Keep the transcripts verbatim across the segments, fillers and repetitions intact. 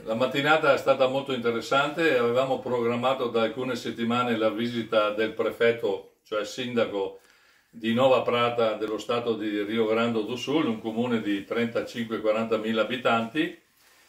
La mattinata è stata molto interessante, avevamo programmato da alcune settimane la visita del prefetto, cioè sindaco di Nova Prata dello stato di Rio Grande do Sul, un comune di trentacinque quaranta mila abitanti.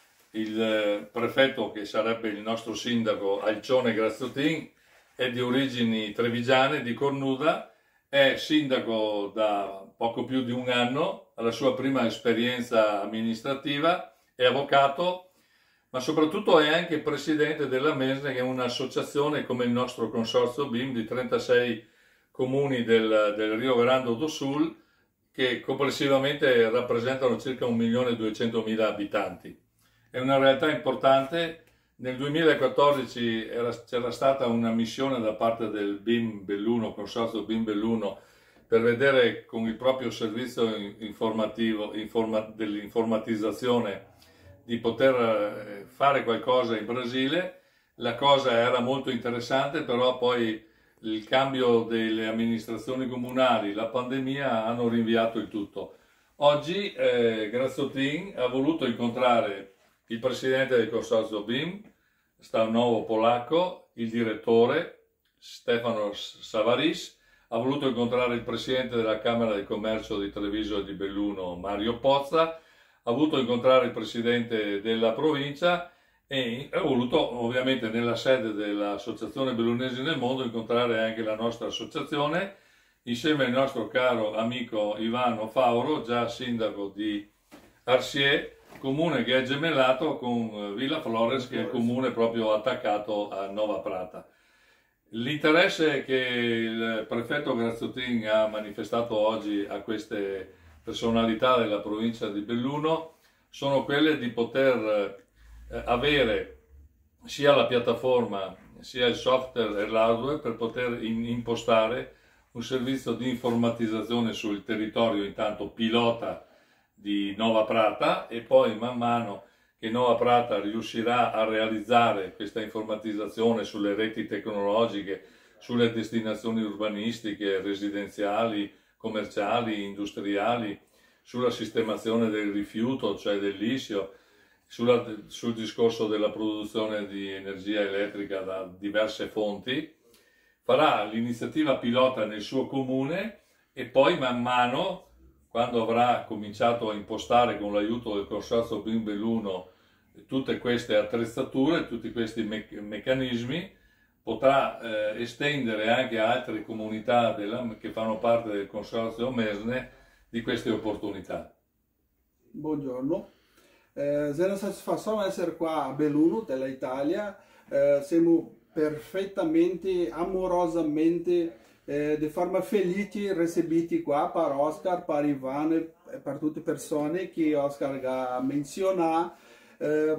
Il prefetto, che sarebbe il nostro sindaco, Alcione Graziotin, è di origini trevigiane, di Cornuda, è sindaco da poco più di un anno, ha la sua prima esperienza amministrativa, è avvocato, ma soprattutto è anche presidente della Mesne, che è un'associazione come il nostro consorzio B I M di trentasei comuni del, del Rio Grande do Sul, che complessivamente rappresentano circa un milione e duecentomila abitanti. È una realtà importante. Nel duemilaquattordici c'era stata una missione da parte del B I M Belluno, consorzio B I M Belluno, per vedere con il proprio servizio informativo informa, dell'informatizzazione di poter fare qualcosa in Brasile. La cosa era molto interessante, però poi il cambio delle amministrazioni comunali, la pandemia hanno rinviato il tutto. Oggi eh, Graziotin ha voluto incontrare il presidente del consorzio B I M, Stanowo Polacco, il direttore Stefano Savaris, ha voluto incontrare il presidente della Camera del Commercio di Treviso e di Belluno, Mario Pozza, ha voluto incontrare il presidente della provincia e ha voluto, ovviamente nella sede dell'Associazione Bellunesi nel Mondo, incontrare anche la nostra associazione, insieme al nostro caro amico Ivano Fauro, già sindaco di Arsier, comune che è gemellato con Villa Flores, che è il comune proprio attaccato a Nova Prata. L'interesse che il prefetto Graziotin ha manifestato oggi a queste personalità della provincia di Belluno sono quelle di poter eh, avere sia la piattaforma sia il software e l'hardware per poter in, impostare un servizio di informatizzazione sul territorio, intanto pilota, di Nova Prata, e poi man mano che Nova Prata riuscirà a realizzare questa informatizzazione sulle reti tecnologiche, sulle destinazioni urbanistiche, residenziali, commerciali, industriali, sulla sistemazione del rifiuto, cioè dell'issio, sulla, sul discorso della produzione di energia elettrica da diverse fonti, farà l'iniziativa pilota nel suo comune e poi man mano, quando avrà cominciato a impostare con l'aiuto del consorzio B I M Belluno tutte queste attrezzature, tutti questi me meccanismi, potrà eh, estendere anche a altre comunità della, che fanno parte del consorzio Mesne di queste opportunità. Buongiorno, eh, è una soddisfazione essere qua a Belluno dell'Italia. Eh, siamo perfettamente, amorosamente eh, di forma felice ricevuti qua per Oscar, per Ivan e per tutte le persone che Oscar ha menzionato. Eh,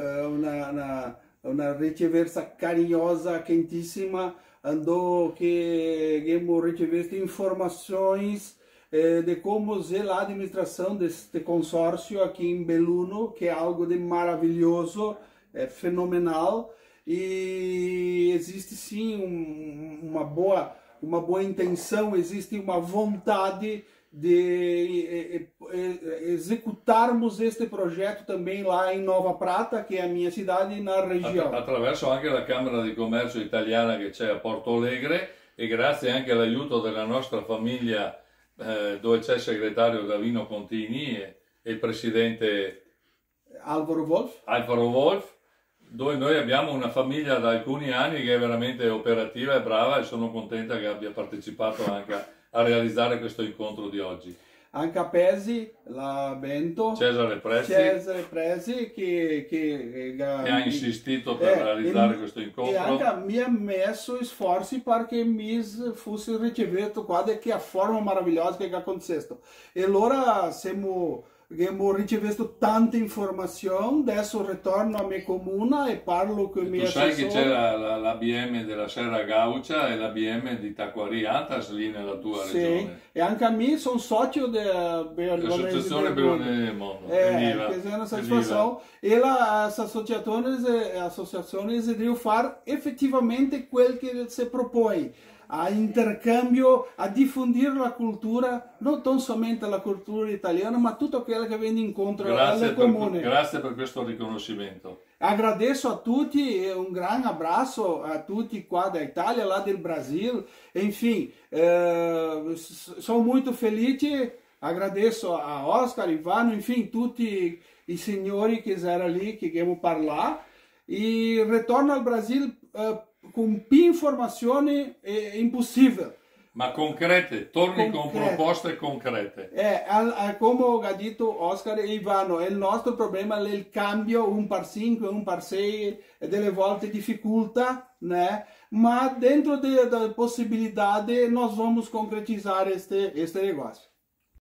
una, una, una riceversa carinhosa, quentissima, andò che abbiamo ricevuto informazioni eh, di come è l'amministrazione di questo consorzio aqui in Belluno, che è algo di meraviglioso, è fenomenal, e esiste sim um, uma boa uma boa intenção, existe uma vontade de executarmos este projeto também lá em Nova Prata, che è a mia cidade, na região. Attraverso anche la Camera di Commercio italiana che c'è a Porto Alegre, e grazie anche all'aiuto della nostra famiglia, eh, dove c'è il segretario Davino Contini e, e il presidente Alvaro Wolf. Alvaro Wolf, dove noi abbiamo una famiglia da alcuni anni che è veramente operativa e brava, e sono contenta che abbia partecipato anche a, a realizzare questo incontro di oggi. Anche a Pesi, la Bento, Cesare Prezzi, Cesare Prezzi che, che, che ha insistito per eh, realizzare e, questo incontro. E anche mi ha messo sforzi perché mi fosse ricevuto qua di che forma meravigliosa che ha concesso. E allora siamo... abbiamo ricevuto tante informazioni, adesso ritorno a mia comune e parlo con i miei assessori. Tu sai che c'è la, la, la B M della Serra Gaucia e la B M di Taquari Antas lì nella tua sì, regione. E anche a me sono socio dell'Associazione Bellunesi del Mondo. É, che è una soddisfazione. E la associazione, associazione deve fare effettivamente quel che si propone. A intercambio, a diffondere la cultura, non solamente la cultura italiana, ma tutto quello che viene incontro al comune. Grazie per questo riconoscimento. agradeço a tutti, um grande abraço a tutti qua da Itália, lá do Brasil, enfim, eh, sou muito felice, agradeço a Oscar, Ivano, enfim, tutti i signori che erano lì, che abbiamo parlato, e ritorno al Brasil eh, con più informazioni eh, impossibile. Ma concrete, torni Concrete. con proposte concrete. Eh, al, al, come ha detto Oscar e Ivano, il nostro problema è il cambio, un par cinque, un par sei, e delle volte difficoltà, né? Ma dentro delle possibilità nós vamos concretizar este, este negócio.